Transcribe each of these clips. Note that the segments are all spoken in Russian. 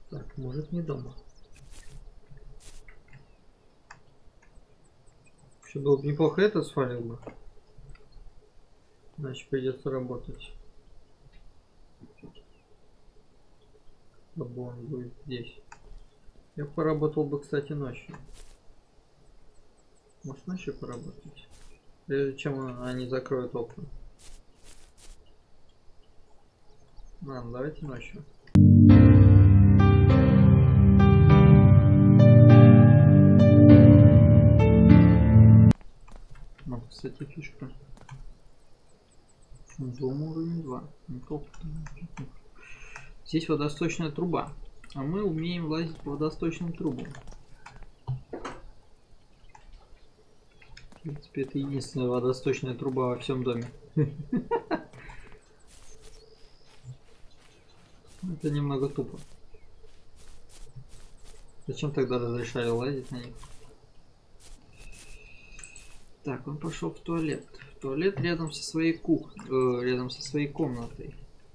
Так, может не дома. Вообще было бы неплохо, это свалил бы. Значит, придется работать. Чтобы он будет здесь. Я поработал бы, кстати, ночью. Может, ночью поработать? Прежде чем они закроют окна. Ладно, давайте ночью. Вот, кстати, фишка. Зум уровень 2. Здесь водосточная труба. А мы умеем лазить по водосточным трубам. В принципе, это единственная водосточная труба во всем доме. Это немного тупо. Зачем тогда разрешали лазить на них? Так, он пошел в туалет. В туалет рядом со своей кухней, рядом со своей комнатой.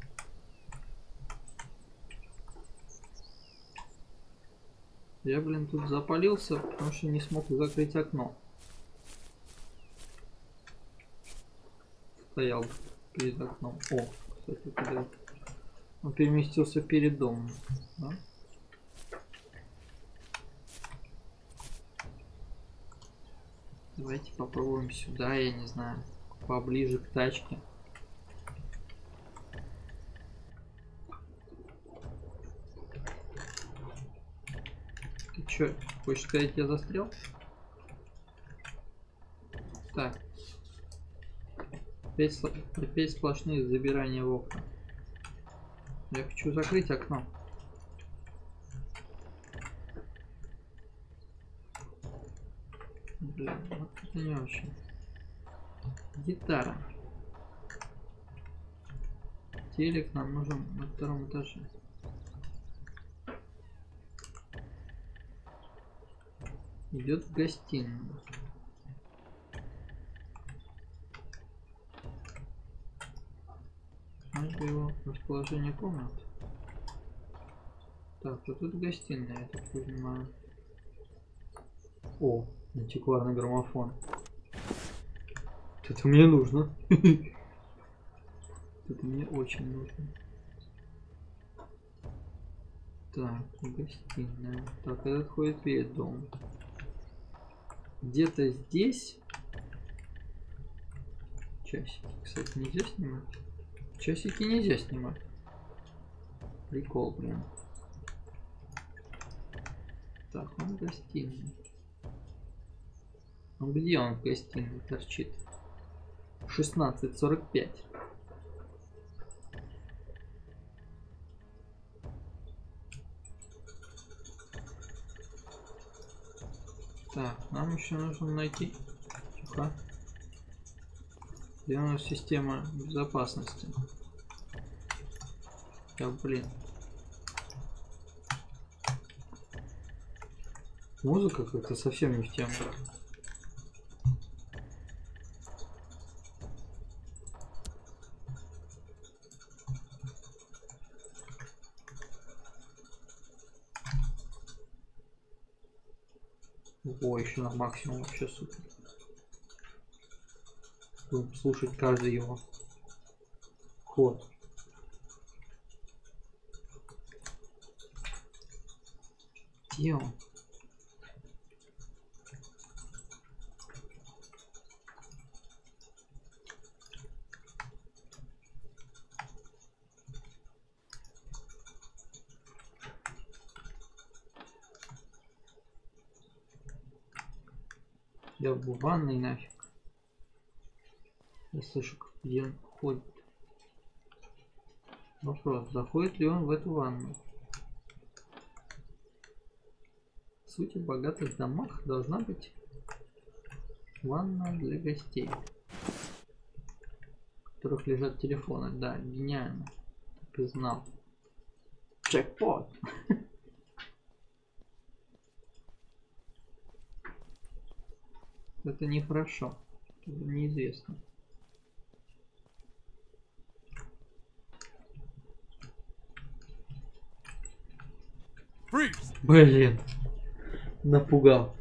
Я, блин, тут запалился, потому что не смог закрыть окно. Стоял перед окном. О, кстати, куда он переместился перед домом. Да? Давайте попробуем сюда, я не знаю, поближе к тачке. Ты чё, хочешь сказать, я застрял? Так. Опять сплошные забирания в окна. Я хочу закрыть окно. Блин, вот это не очень. Гитара. Телек нам нужен на втором этаже. Идет в гостиную. Надо его расположение комнат. Так, вот тут гостиная, я так понимаю. О, антикварный граммофон. Это мне нужно. Это мне очень нужно. Так, гостиная. Так, этот ходит перед домом. Где-то здесь. Часики, кстати, нельзя снимать. Часики нельзя снимать. Прикол, блин. Так, он в гостиной. Ну где он в гостиной торчит? 16:45. Так, нам еще нужно найти. Тихо. Где у нас система безопасности? Да, блин. Музыка как-то совсем не в тему. О, еще на максимум, вообще супер. Будем слушать каждый его ход. Где он? Я в ванной нафиг. Я слышу, где он ходит. Вопрос, заходит ли он в эту ванну? В сути, в богатых домах должна быть ванна для гостей, в которых лежат телефоны. Да, гениально. Так и знал. Джекпот. Это нехорошо. Это неизвестно. Блин. Напугал.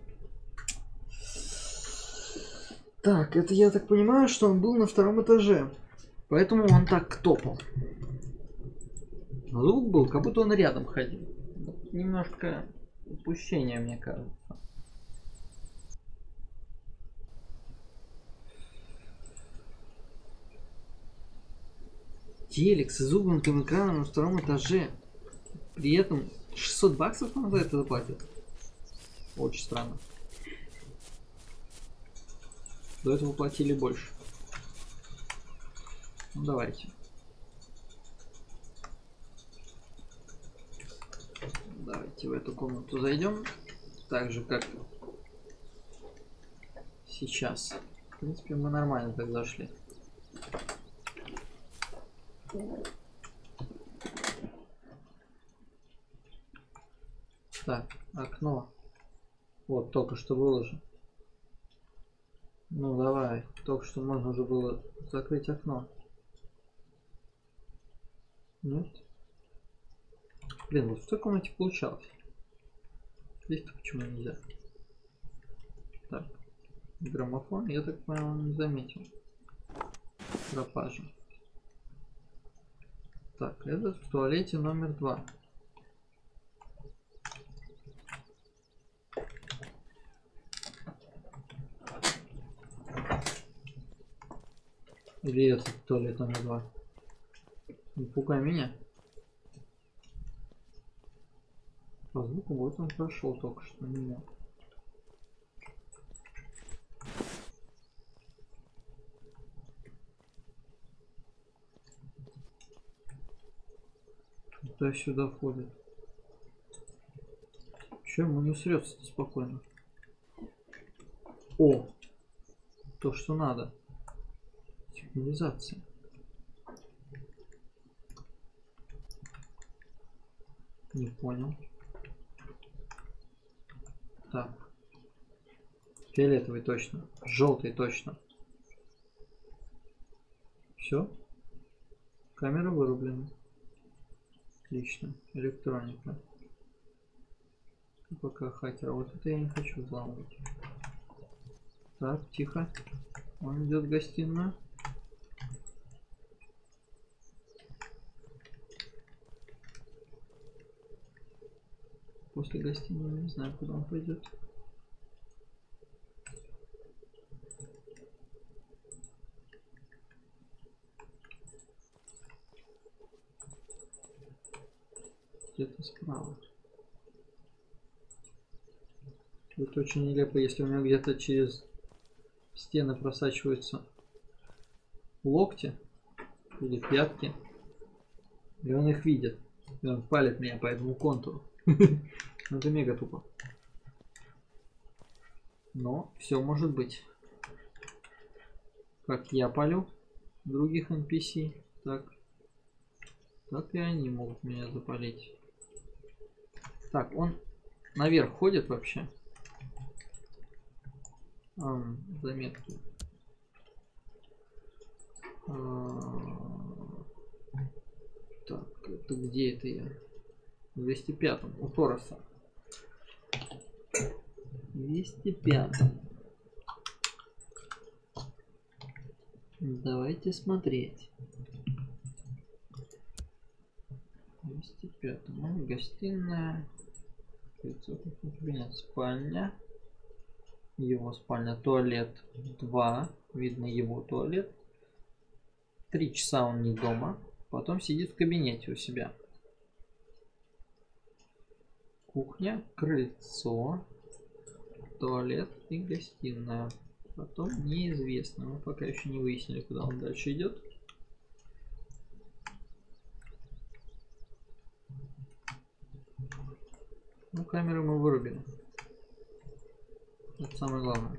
Так, это я так понимаю, что он был на втором этаже. Поэтому он так топал. Звук был, как будто он рядом ходил. Немножко упущение, мне кажется. Телек с изогнутым экраном на втором этаже. При этом 600 баксов нам за это заплатят. Очень странно. До этого платили больше. Ну давайте. Давайте в эту комнату зайдем. Так же как сейчас. В принципе, мы нормально так зашли. Так, окно. Вот, только что было же. Ну давай, только что можно уже было закрыть окно. Нет? Блин, вот в той комнате получалось. Здесь-то почему нельзя? Так, граммофон, я так понял, он не заметил. Пропажа. Так, этот в туалете номер 2. Или этот туалет номер 2. Не пугай меня. По звуку вот он прошел только что меня. Кто сюда входит? Че ему не срется спокойно? О! То, что надо. Сигнализация. Не понял. Так. Фиолетовый точно. Желтый точно. Все. Камера вырублена. Отлично. Электроника. Пока хакера. Вот это я не хочу взламывать. Так, тихо. Он идет в гостиную. После гостиной не знаю, куда он пойдет. Где-то справа. Это очень нелепо, если у него где-то через стены просачиваются локти или пятки, и он их видит, и он палит меня по этому контуру. Это мега тупо. Но все может быть. Как я палю других NPC, так и они могут меня запалить. Так, он наверх ходит вообще. Заметки. Так, это где это я? В 205-м, у Тороса. 205-м. Давайте смотреть. 205-м. Гостиная. Кабинет, спальня. Его спальня, туалет 2. Видно его туалет. 3 часа он не дома. Потом сидит в кабинете у себя. Кухня, крыльцо, туалет и гостиная. Потом неизвестно. Мы пока еще не выяснили, куда он дальше идет. Ну, камеру мы вырубили. Это самое главное.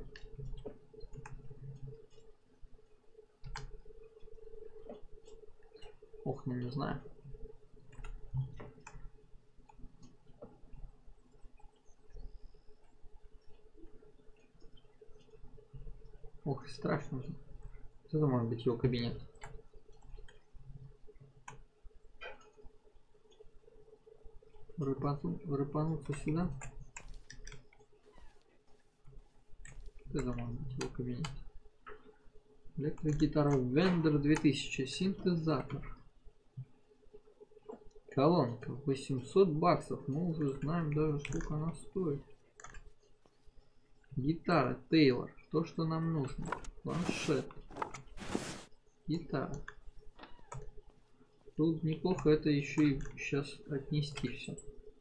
Ох, ну не знаю. Ох, страшно же. Это может быть его кабинет. рыпануться сюда. Это можно быть его кабинет. Электрогитара Вендер 2000. Синтезатор. Колонка. 800 баксов. Мы уже знаем даже, сколько она стоит. Гитара Тейлор. То, что нам нужно. Планшет. Гитара. Тут неплохо это еще и сейчас отнести все.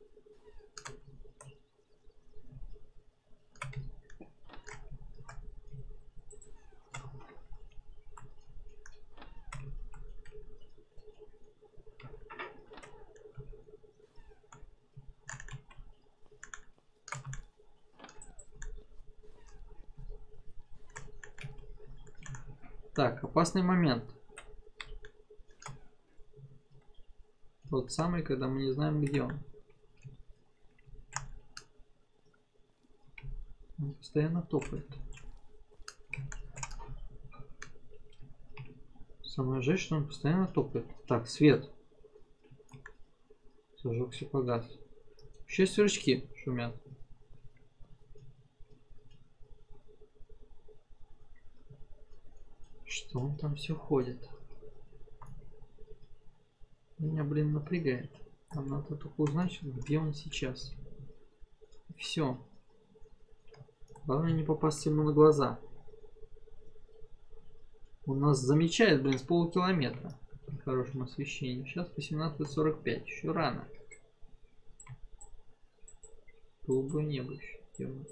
Так, опасный момент. Тот самый, когда мы не знаем, где он. Он постоянно топает. Самое жаль, что он постоянно топает. Так, свет. Зажегся, погас. Еще сверчки шумят. Что он там все ходит? Меня, блин, напрягает. Нам надо только узнать, где он сейчас. Все. Главное не попасть ему на глаза. Он нас замечает, блин, с полукилометра. При хорошем освещении. Сейчас 18:45. Еще рано. Голубое небо еще темно.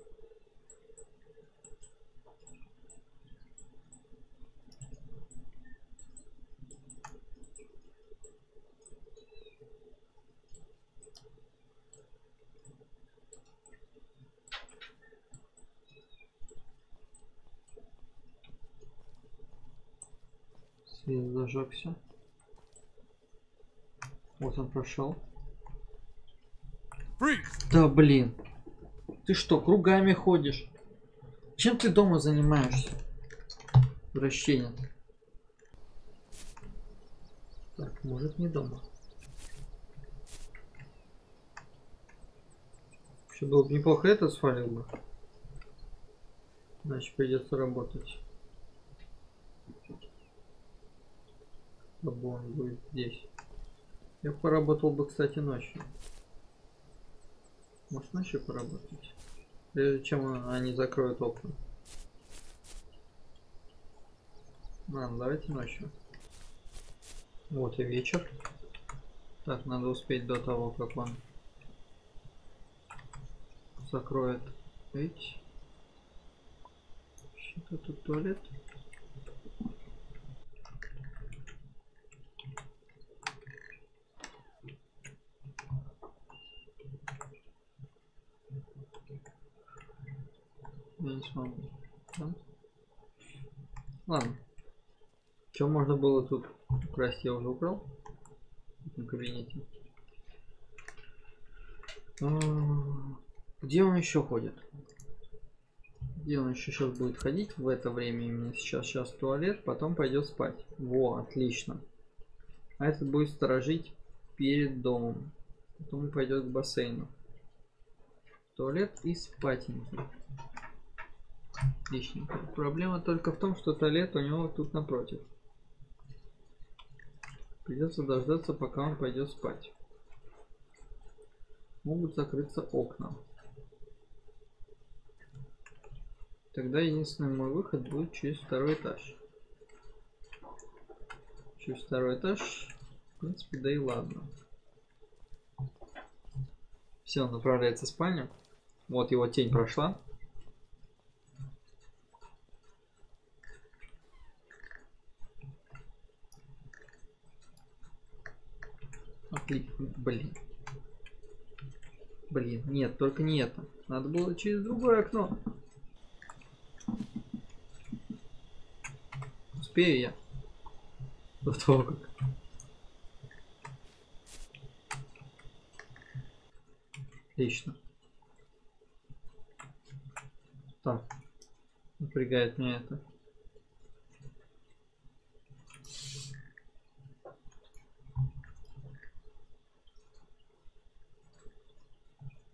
Свет зажегся. Вот он прошел. Да блин. Ты что, кругами ходишь? Чем ты дома занимаешься? Вращение. Так, может не дома. Вообще было бы неплохо это свалил бы. Значит придется работать. Чтобы он будет здесь. Я поработал бы, кстати, ночью. Может ночью поработать? Прежде чем они закроют окна. Ладно, давайте ночью. Вот и вечер. Так, надо успеть до того, как он закроет. Видите? Что-то тут туалет. Я не смогу. Да? Ладно. Что можно было тут украсть, я уже украл. В этом кабинете. Где он еще ходит? Где он еще сейчас будет ходить в это время? Именно сейчас в туалет, потом пойдет спать. Во, отлично. А этот будет сторожить перед домом. Потом пойдет к бассейну. Туалет и спатенький. Отличненько. Проблема только в том, что туалет у него тут напротив. Придется дождаться, пока он пойдет спать. Могут закрыться окна. Тогда единственный мой выход будет через второй этаж. Через второй этаж, в принципе, да и ладно. Все, он направляется в спальню. Вот его тень прошла. Блин. Блин, нет, только не это. Надо было через другое окно. Успею я. До того как. Отлично. Так. Напрягает меня это.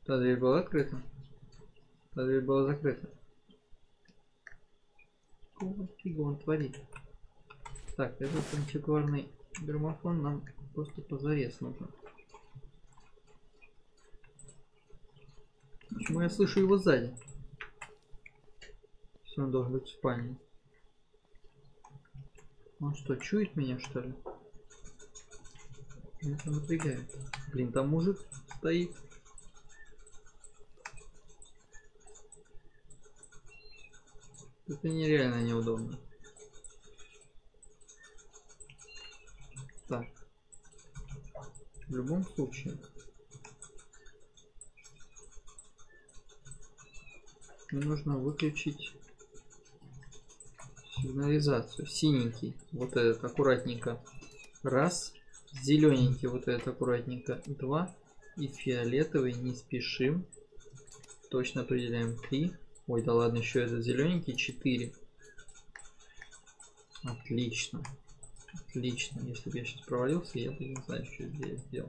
Та дверь была открыта. Та дверь была закрыта. Какого фига он творит? Так, этот антикварный граммофон нам просто позарез нужно. Почему я слышу его сзади? Все, он должен быть в спальне. Он что, чует меня, что ли? Меня это напрягает. Блин, там мужик стоит. Это нереально неудобно. Так. В любом случае. Мне нужно выключить сигнализацию. Синенький. Вот этот аккуратненько. Раз. Зелененький. Вот этот аккуратненько. 2. И фиолетовый. Не спешим. Точно определяем 3. Ой, да ладно, еще этот зелененький 4. Отлично. Отлично. Если бы я сейчас провалился, я бы не знаю, что я сделал.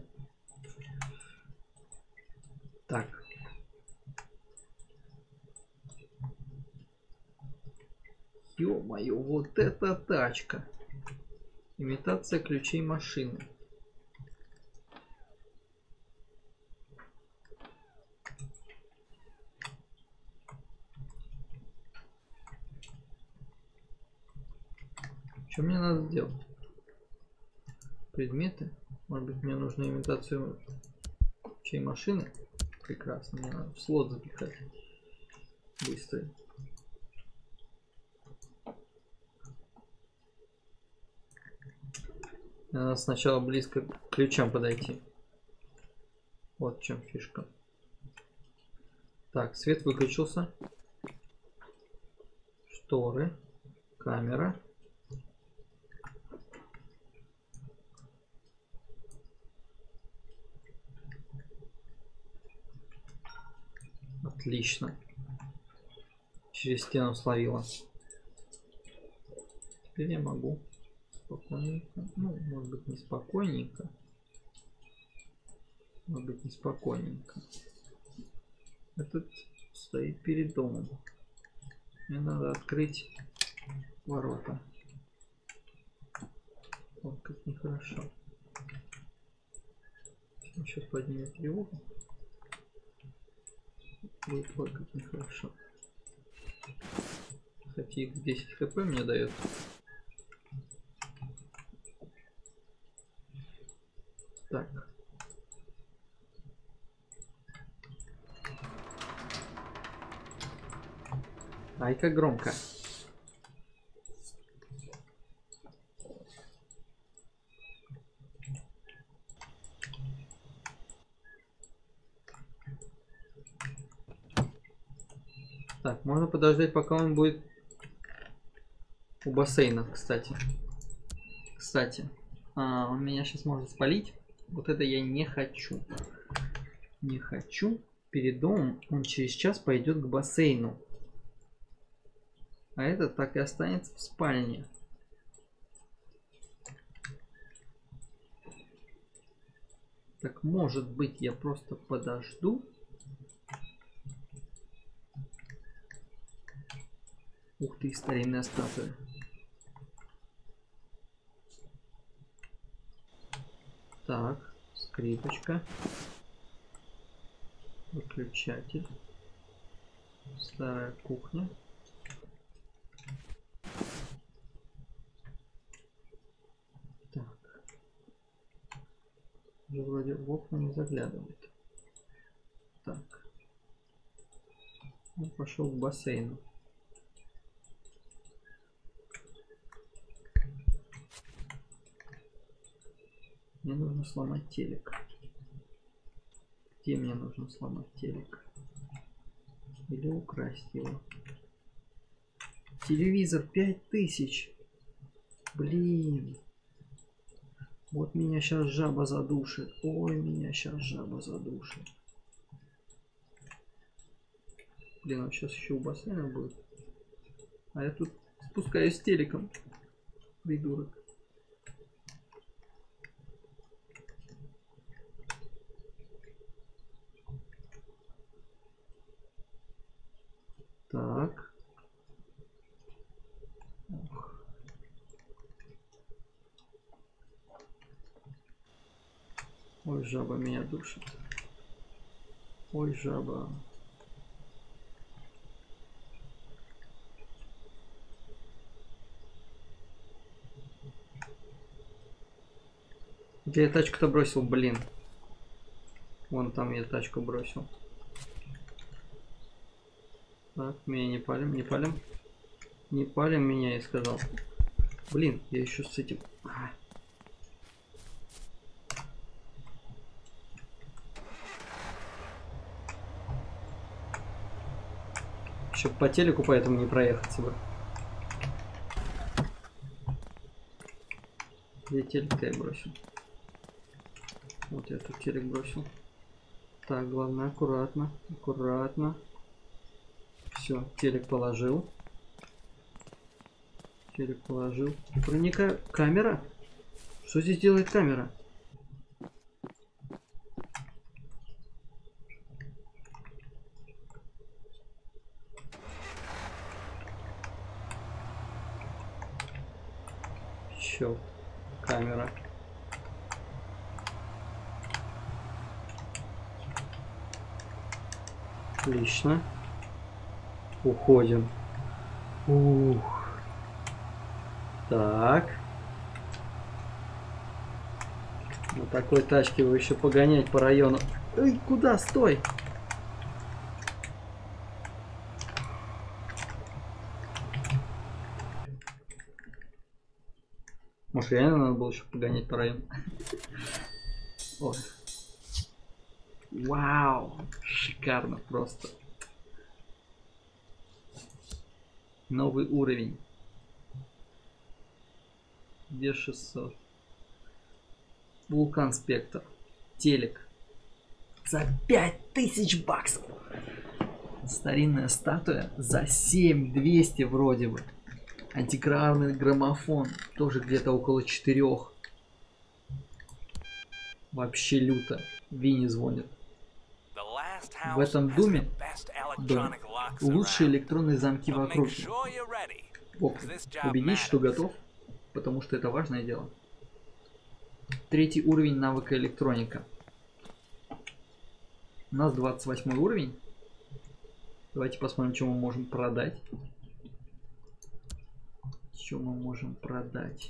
Так. Ё-моё, вот это тачка. Имитация ключей машины. Что мне надо сделать? Предметы? Может быть, мне нужно имитацию ключей машины? Прекрасно. Мне надо в слот запихать. Быстро. Надо сначала близко к ключам подойти. Вот в чем фишка. Так, свет выключился. Шторы. Камера. Отлично. Через стену словила. Теперь я могу спокойненько. Ну, может быть, не спокойненько. Может быть, не спокойненько. Этот стоит перед домом. Мне надо открыть ворота. Вот как нехорошо. Сейчас поднимет тревогу. Будет вот как нехорошо. Хотя их 10 хп мне дает. Так. Ай, как громко. Так, можно подождать, пока он будет у бассейна, кстати. Он меня сейчас может спалить. Вот это я не хочу. Не хочу. Перед домом он через час пойдет к бассейну. А этот так и останется в спальне. Так, может быть, я просто подожду. Ух ты, старинная статуя. Так, скрипочка. Выключатель. Старая кухня. Так. Уже вроде в окна не заглядывает. Так. Он пошел к бассейну. Мне нужно сломать телек. Где мне нужно сломать телек? Или украсть его? Телевизор 5000. Блин. Вот меня сейчас жаба задушит. Ой, меня сейчас жаба задушит. Блин, он сейчас еще у бассейна будет. А я тут спускаюсь с телеком. Придурок. жаба меня душит. Ой, жаба. Где я тачку-то бросил, блин? Вон там я тачку бросил. Так, меня не палим, не палим. Не палим меня, я сказал. Блин, я еще с этим... Еще по телеку поэтому не проехаться бы. Где телек-то я бросил? Вот я тут телек бросил. Так, главное, аккуратно, аккуратно. Все, телек положил. Телек положил. Проникаю. Камера? Что здесь делает камера? Чё? Камера. Отлично. Уходим. Ух. Так. На такой тачке вы еще погонять по району. Эй, куда? Стой! Может, реально надо было еще погонять по району? Ой. Вау! Шикарно просто. Новый уровень. Где 600? Вулкан Спектр. Телек. За 5000 баксов. Старинная статуя за 7200 вроде бы. Антикварный граммофон. Тоже где-то около 4. Вообще люто. Винни звонит. В этом доме лучшие электронные замки в округе. Убедись, что готов, потому что это важное дело. 3 уровень навыка электроника. У нас 28 уровень. Давайте посмотрим, что мы можем продать. Что мы можем продать?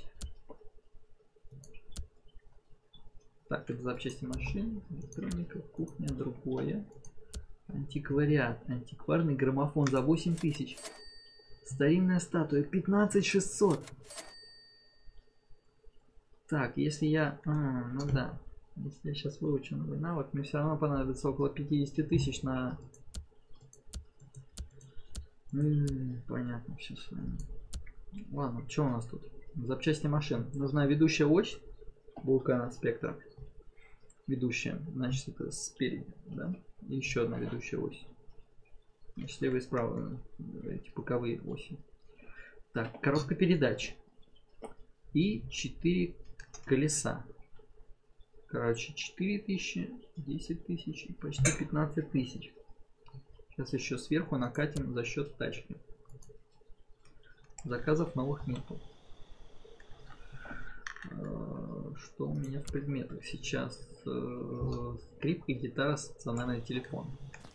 Так, это запчасти машин, электроника, кухня, другое. Антиквариат. Антикварный граммофон за 8000. Старинная статуя 15600. Так, если я... ну да. Если я сейчас выучу новый навык, мне все равно понадобится около 50 тысяч на... понятно все с вами. Ладно, что у нас тут? Запчасти машин. Нужна ведущая ось Вулкана Спектра. Ведущая, значит, это спереди, да? И еще одна ведущая ось. Значит, слева и справа эти боковые оси. Так, коробка передач. И 4 колеса. Короче, 4000, 10 тысяч и почти 15 тысяч. Сейчас еще сверху накатим за счет тачки. Заказов новых нету. Что у меня в предметах сейчас? Скрипка, гитара, стационарный телефон.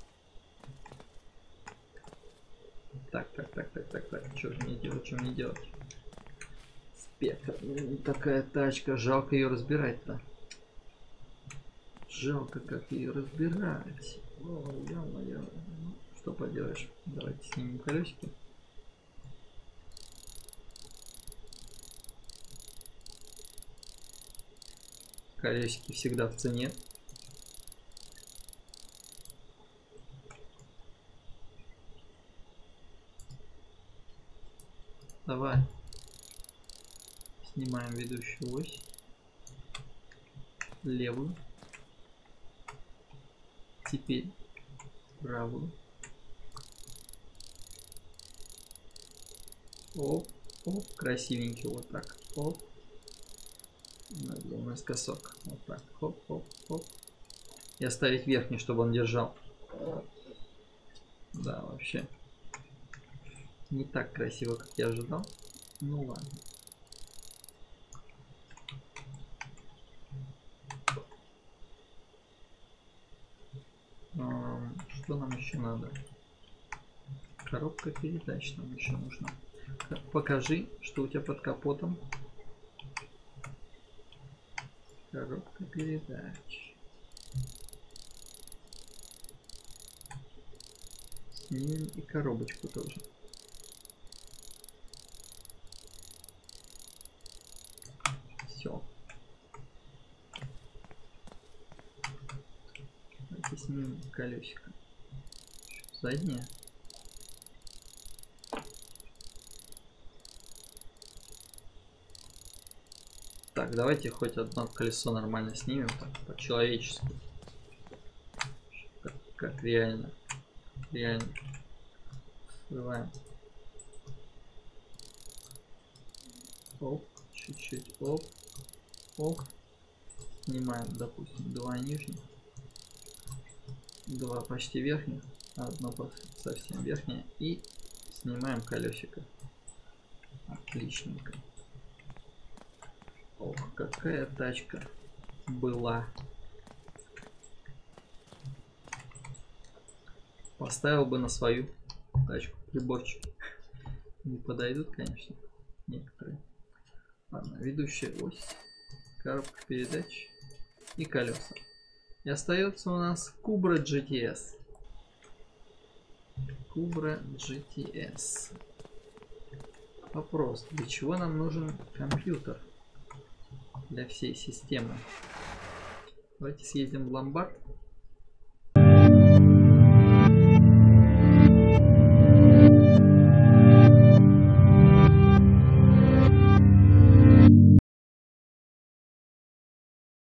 Так. Что же мне делать? Что мне делать? Спектр. Такая тачка. Жалко ее разбирать-то. Жалко, как ее разбирать. Ой, ё-моё. Что поделаешь? Давайте снимем колесики. Колесики всегда в цене. Давай. Снимаем ведущую ось. Левую. Теперь правую. Оп, оп, красивенький, вот так. Оп. Наискосок. Вот так. Хоп, хоп, хоп. И оставить верхний, чтобы он держал. Да, вообще. Не так красиво, как я ожидал. Ну ладно. Что нам еще надо? Коробка передач нам еще нужна. Покажи, что у тебя под капотом. Коробка передач. Снимем и коробочку тоже. Все. Давайте снимем колесико. Заднее. Так, давайте хоть одно колесо нормально снимем, так, по-человечески. Как реально. Реально. Срываем. Оп, чуть-чуть, оп, оп. Снимаем, допустим, два нижних, два почти верхних, одно совсем верхнее, и снимаем колесико. Отличненько. Ох, какая тачка была. Поставил бы на свою тачку приборчики. Не подойдут, конечно, некоторые. Ладно, ведущая ось, коробка передач и колеса. И остается у нас Cupra GTS. Cupra GTS. Вопрос, для чего нам нужен компьютер? Для всей системы. Давайте съездим в ломбард.